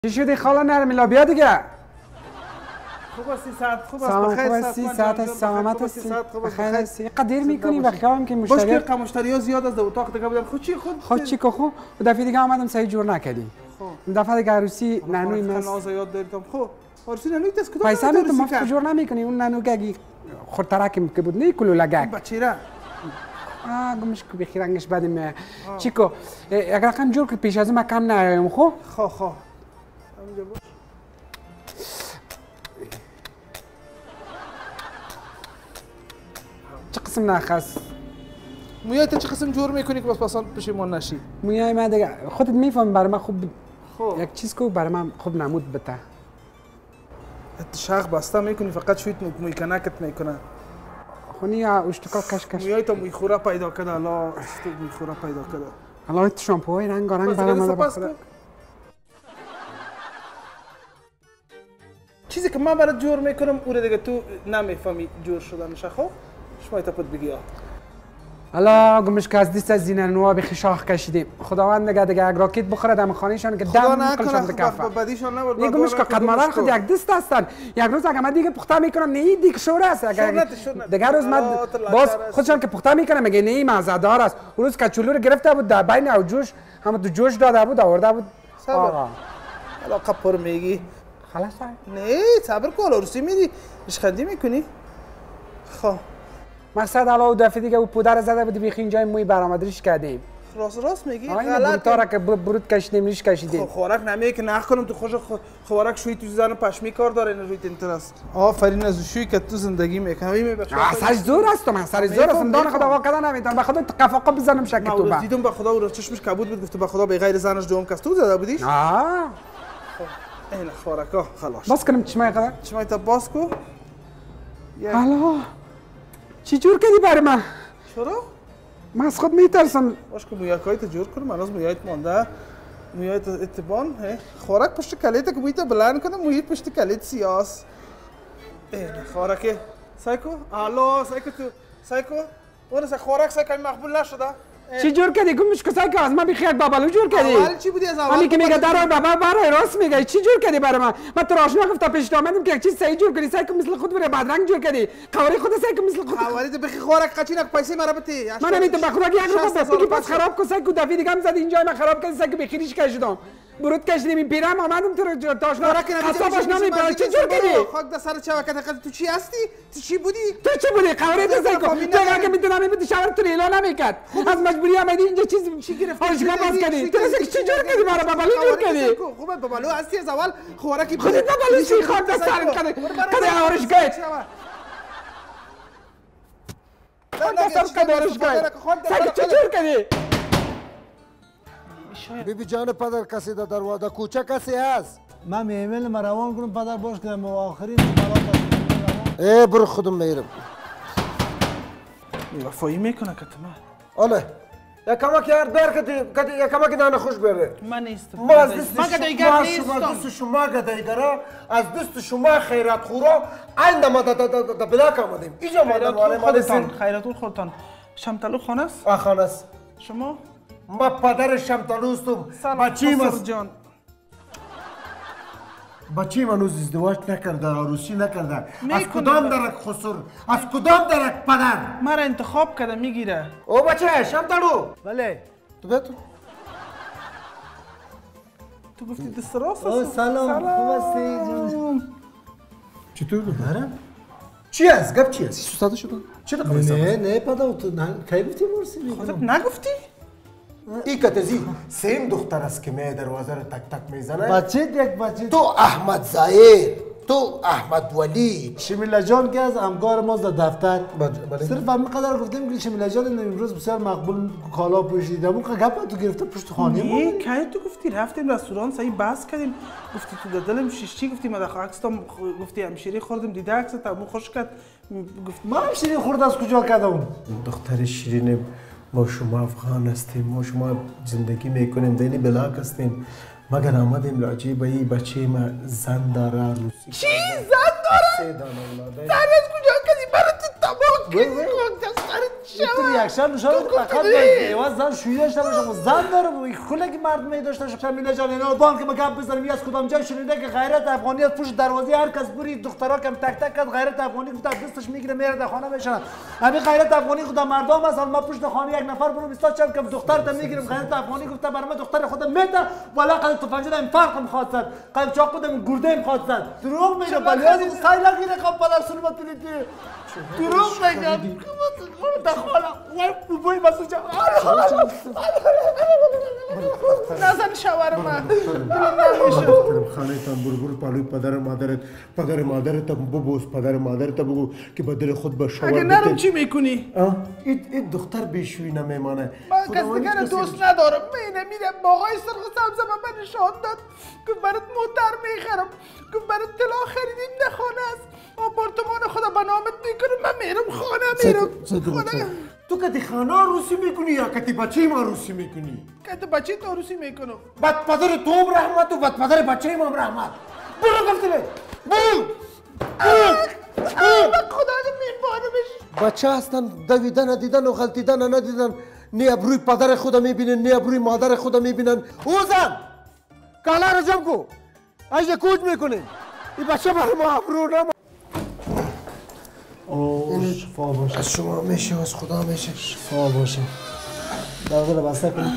چی شدی خاله نرمیلا بیا دیگه. خوب است ساعت خوب است بخیر ساعت است سلامت است بخیر است قدر میکنی و خیالم که مشتری باشه که مشتری ها زیاد از اتاق دیگه بودن خود چی که خود دفعه دیگه آمدم صحیح جور نکردی خب دفعه دیگه عروسی نانوی ماست ناز یاد دارم خب عروسی نانوی دست کدوم پیسه میتونم ما جور نمیکنی اون نانو گگی خورترکی که بود نه کلو لگک بچه را گمش که بخیر انگش بدیم چیکو اگر رقم جور که پیش از ما کم نیایم خب همینجا باش چه قسم نخست مویای تو چه قسم جور میکنی که بس پسان پشیمون نشی مویای من دیگه خودت میفهمی برای من خوب یک چیز که برای من خوب نمود بته شاخ بسته میکنی فقط شویت موی کنکت میکنه خونی اشتکا کش مویای تو موی خوره پیدا کرده الله موی خوره پیدا کرده الله تو شامپوهای رنگارنگ برای من بخدا چیزی که من برات جور میکنم او دیگه تو نمیفهمی جور شدنش خب شما تا پد بگی الله گمش که از دست از زینه نوا به خشاخ کشیدیم خداوند دیگه یک راکت بخوره دم خانهشان که دم میکنشان به کفه بدیشان نبود گمش که قدمدار خود یک دست هستن یک روز اگه من دیگه پخته میکنم نه دیگه شوره است دیگه روز من باز خودشان که پخته میکنم میگه نه مزه‌دار است اون روز کچولو رو گرفته بود در بین او جوش هم تو جوش داده بود آورده بود صبر حالا قپر میگی خلاص نه صبر کن عروسی میری اشخندی میکنی خب مقصد حالا دفعه دیگه او پودر زده بود بیخ اینجا موی برآمدریش کردیم راست میگی غلط را که برود کشیدیم ریش کشیدیم خوراک نمیگه که نخ کنم تو خوش خوراک شوی تو زن پشمی کار داره این روی اینترست آفرین از شوی که تو زندگی میکنی میبخشم سر زور است من سر زور است دان خدا واقعا نمیتونم به خدا قفاقا بزنم شک تو با دیدم به خدا او چشمش کبود بود گفت به خدا به غیر زنش دوم کس تو زده بودی این خوراکا خلاص باز کنم چشمای قدر چشمای تا باز کو حالا چی جور کردی برای من چرا من از خود میترسم باش که مویاکای تو جور کنم من از مویایت مانده مویایت اتبان خوراک پشت کلیت که مویت بلند کنم مویت پشت کلیت سیاس این خوراک سایکو الو سایکو تو سایکو اون خوراک سایکو مقبول نشده چی جور کردی گمش که سایکو از من بیخی یک بابالو جور کردی اول چی بودی از اول همین که میگه درای بابا برای راست میگه چی جور کردی برای من تو راشنا گفت پیش آمدم که یک چیز صحیح جور کردی سایکو مثل خود بره بدرنگ جور کردی قواری خود سایکو مثل خود قواری تو بخی خوراک قچینک پیسه مرا بتی من نمیتونم به خدا یک روز بگی پس خراب کو سایکو دفعه دیگه هم زد اینجا من خراب کردی سایکو بخیریش کشیدم برود کشیدیم این پیرم آمدم تو داشنا حسابش نمیبره چی جور کردی خاک در سر چوکت تو چی هستی تو چی بودی تو چی بودی قواری تو سایکو تو اگه میتونم میبودی شاور تو اعلان نمیکرد از مجبوری آمدی اینجا چی گرفتی آشگاه باز کردی تو چی جور کردی برای بابالو جور کردی خوبه بابالو هستی از اول خوراکی خودت بابالو چی خاک در سر کده آرشگاه دستم کدارشگاه سگی چطور کردی؟ بیبی جان پدر کسی در دروازه کوچه کسی هست؟ من میمیل مروان کنم پدر باش کنم و آخرین ملات ای برو خودم میرم وفایی میکنه که تو آله یکمک یار بر کدی یکمک نان خوش بره من نیستم ما از دست شما گدایگرا از دست شما خیرات خورا آینده ما دا بلاک آمدیم اینجا ما خیراتون خودتان شمتلو خانه است؟ خانه است شما؟ ما پدر شمتلو هستم بچیم است جان بچیم هنوز ازدواج نکرده عروسی نکرده از کدام درک خسر از کدام درک پدر مرا انتخاب کرده میگیره او بچه شمتلو بله تو بتو تو گفتی دست راست است سلام خوب هستی چطور برم چی است گپ چی است سوساده شده چرا نه پدر تو کی گفتی مرسی خودت نگفتی ای کتزی سیم دختر است که می دروازه رو تک تک میزنه بچه یک بچه تو احمد زاهد تو احمد ولی شمیلا جان که از همکار ماست در دفتر صرف همینقدر گفتیم که شمیلا جان امروز بسیار مقبول کالا پوشیده اون گپ تو گرفته پشت خانه ما کی تو گفتی رفتیم رستوران صحیح بحث کردیم گفتی تو دلم شیشتی گفتی ما در عکس گفتی همشیری خوردم دیده عکس تا خوش کرد گفت ما همشیری خورد از کجا کردم دختر شیرین ما شما افغان هستیم ما شما زندگی میکنیم دینی بلاک هستیم مگر آمدیم راجی به این بچه ما زن داره روسی چی زن داره؟ زن از کجا کردی برای تو تباک کردی این ریاکشن نشان میده فقط ایواز زن شویی داشته باشه زن داره کلی که مردمی داشته باشه شمیله جان اینا بان که ما گپ بزنیم از کدام جای شنیده که غیرت افغانی از پشت دروازه هر کس بری دخترا کم تک تک از غیرت افغانی گفت دستش میگیره میره در خانه بشن همین غیرت افغانی خدا مردم مثلا ما پشت خانه یک نفر برو 20 شب که دختر تا میگیریم غیرت افغانی گفت برای من دختر خودم میده والا قد تفنگه ام فرقم خواست زد قد چاقو دم گرده ام خواست زد دروغ میگه بلیازی سایلا گیره کام پدر سونو بتونید دروغ میگم دخولا و بوی مسوجا نزن شاورما خانه تان برو پالوی پدر مادرت ببوس پدر مادرت بگو که بدل خود به شاور اگه نرم چی میکنی؟ این دختر بیشوی نمیمانه من کس دیگر دوست ندارم میره با آقای سرخ سبزه به نشان داد که برات موتر میخرم که برات طلا خریدیم نه خانه است آپارتمان خدا به نامت میکنم من میرم خانه تو کتی خانه عروسی میکنی یا کتی بچه ما عروسی میکنی؟ کتی بچه تو عروسی میکنم بد پدر تو هم رحمت و بد پدر بچه ما هم رحمت برو گفتی بید برو خدا میبارمش بچه هستن دویدن دیدن و غلطیدن ندیدن نی ابروی پدر خدا میبینن نی ابروی مادر خدا میبینن اوزن کالا رو جمع کو ایجا کوچ میکنیم این بچه برای ما ابرو نما شفا باشه از شما میشه از خدا میشه شفا باشه داغه رو بسته کنی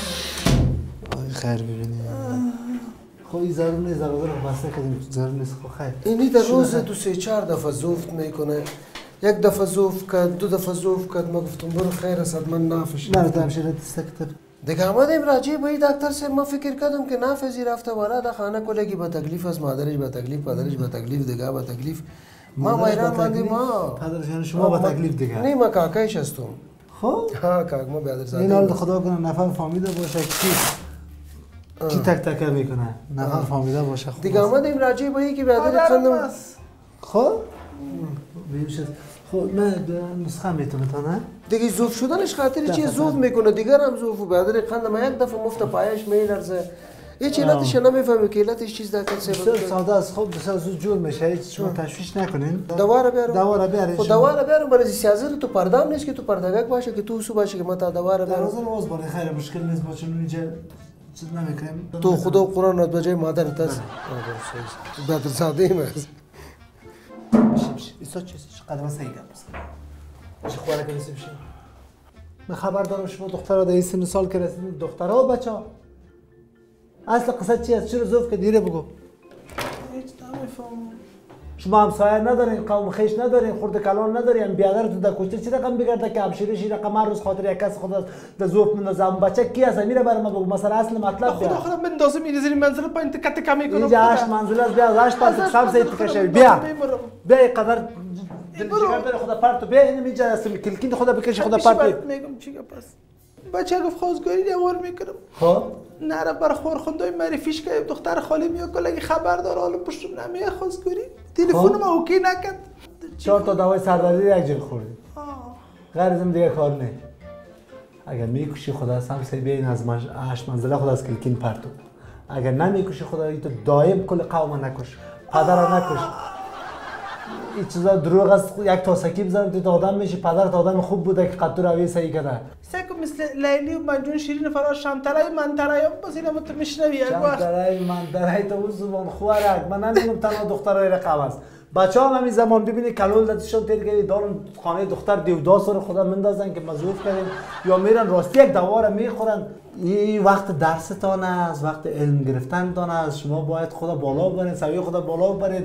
آی خیر ببینی خب این ضرور نیست داغه رو بسته کنیم ضرور نیست خب خیر اینی در روز 2-3-4 دفعه زوفت میکنه یک دفعه زوف کرد 2 دفعه زوف کرد ما گفتم برو خیر است من نافش نه تا همشیره دستکتر دیگه آمدیم راجع به دکتر سے ما فکر کردم که نافذی رفته بالا در خانه کلگی با تکلیف از مادرش با تکلیف پدرش با تکلیف دیگه با تکلیف ما مایران ماندیم ما پدرش یعنی شما با تکلیف دیگه نه ما کاکایش هستم خب ها کاک ما بیادر زاده این حال خدا کنه نفر فهمیده باشه کی تک تک میکنه نفر فهمیده باشه خب دیگه آمدیم راجع به این که بیادر خندم خب بیمشه خب من نسخه میتونه تا نه دیگه زوف شدنش خاطر چیه زوف میکنه دیگر هم زوف بیادر خندم یک دفعه مفت پایش میلرزه هیچ علتش نمیفهمی که علتش چیز دکتر بسیار ساده است خب بسیار زود جور میشه هیچ شما تشویش نکنین دوا رو بیارم دوا رو بیارین خب دوا رو بیارم برای سیاست تو پردام نیست که تو پردگک باشه که تو اصول باشه که ما تا دوا رو بیارم روز نماز باره خیر مشکل نیست با چون اینجا چیز نمیکنیم تو خدا و قرآن به جای مادرت است بیادر زاده ایم است بشه ایسا چیزی قدم سعی گم بشه خواره که نیستی بشه من خبر دارم شما دخترها در این سن سال که رسیدین دخترها و بچه ها اصل قصه چی است؟ چرا زوف که دیره بگو هیچ نمیفهمم شما همسایه ندارین قوم خیش ندارین خورده کلان ندارین بیادر تو در کشته چی رقم بگرده که همشیرشی رقم هر روز خاطر یک کس خود در زوف مندازه اون بچه کی هست میره برای ما بگو مثلا اصل مطلب بیا خدا بندازه میره زیر منزل با این تکه تکه میکنم اینجا 8 منزل است بیا 8 پس سب سید تکشه بیا بیا قدر دلجگر داره خدا پرتو بیا اینم اینجا است کلکین خدا بکشه خدا پرتو میگم چی پس بچه گفت خواستگاری دیوار میکنم خب نره بر خورخندای معرفیش که دختر خاله میاد که لگی خبر داره حالا پشتم نمیه خواستگاری تلفن ما اوکی نکرد 4 تا دوای سردردی یک جور خوردی غیر از این دیگه کار نه اگر میکشی خدا سم سی بین از 8 منزله خدا از کلکین پرتو اگر نمیکشی خدا تو دائم کل قوم نکش پدر نکش این چیزا دروغ است یک تاسکی بزنم تو آدم میشی پدرت آدم خوب بوده که قطور روی صحیح کرده سکو مثل لیلی و مجنون شیرین فراز شمترای منترای بس اینا تو میشنوی یک وقت شمترای منترای تو اون زمان خوارک من نمیگم تنها دخترای رقم است بچه هم همین زمان ببینی کلول دستشون تیر گیری دارن خانه دختر دیوداس رو خدا مندازن که مظروف کردن یا میرن راستی یک دوا رو میخورن این وقت درستان است وقت علم گرفتنتان است شما باید خدا بالا ببرین سویه خدا بالا ببرین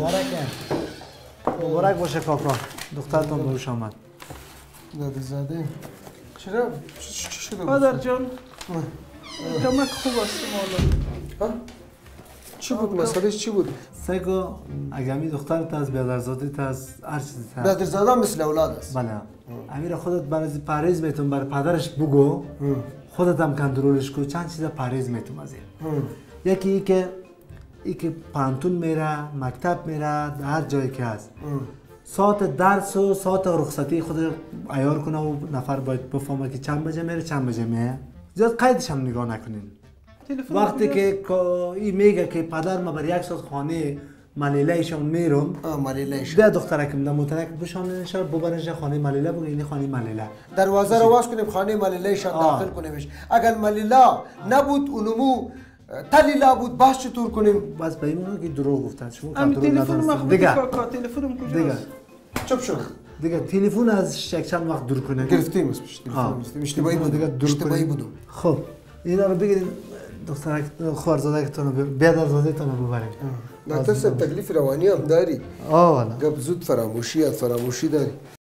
مبارک باشه کاکا دخترتون بروش آمد داده زاده چرا؟ چی شده؟ پدر جان کمک خوب است مالا چی بود؟ مسئلهش چی بود؟ سگو اگه همی دخترت از بیادرزادیت از هر چیزی هست بیادرزاده مثل اولاد است بله امیر خودت برای پرهیز میتون برای پدرش بگو خودت هم کنترلش کو چند چیزا پرهیز میتون از این یکی که پانتون میره مکتب میره هر جایی که هست ساعت درس و ساعت رخصتی خود عیار کنه و نفر باید بفهمه که چند بجه میره چند بجه میره زیاد قیدش هم نگاه نکنین وقتی که این میگه که پدر ما بر 1 ساعت خانه ملیلهشان میرم ملیلهشان ده دخترکم ده مترک بشانش ببرنش خانه ملیله بگه این خانه ملیله دروازه رو واس کنیم خانه ملیلهشان داخل کنیمش اگر ملیله نبود اونمو تلیلا بود باش چطور کنیم بس به این که دروغ گفتن شما تلفن مخبوطی کاکا تلفنم کجاست دیگه چپ شو دیگه تلفن از یک چند وقت دور کنه گرفتیم اسمش تلفن اشتباهی بود اشتباهی بود خب اینا رو بگیرید دخترک خوارزادکتون رو بیادرزادهتون رو ببرید دکتر صاحب تکلیف روانی هم داری والا گپ زود فراموشی داری